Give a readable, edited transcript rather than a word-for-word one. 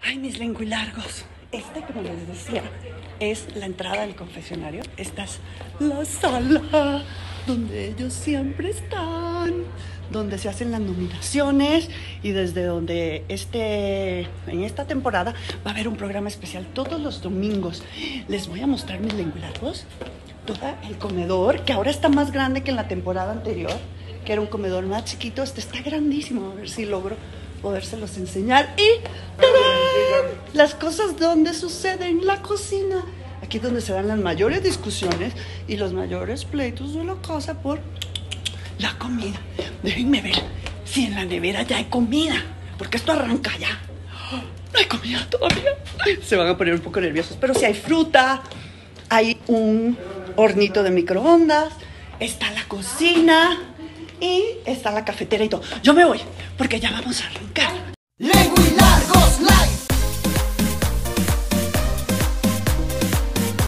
Ay, mis lenguilargos. Como les decía, es la entrada del confesionario. Esta es la sala donde ellos siempre están, donde se hacen las nominaciones y desde donde en esta temporada va a haber un programa especial todos los domingos. Les voy a mostrar mis lenguilargos. Todo el comedor, que ahora está más grande que en la temporada anterior, que era un comedor más chiquito. Este está grandísimo. A ver si logro podérselos enseñar. Y ¡tarán! Las cosas donde suceden, la cocina. Aquí es donde se dan las mayores discusiones y los mayores pleitos de la casa por la comida. Déjenme ver si en la nevera ya hay comida, porque esto arranca ya. No hay comida todavía. Se van a poner un poco nerviosos, pero si hay fruta, hay un hornito de microondas, está la cocina y está la cafetera y todo. Yo me voy porque ya vamos a arrancar.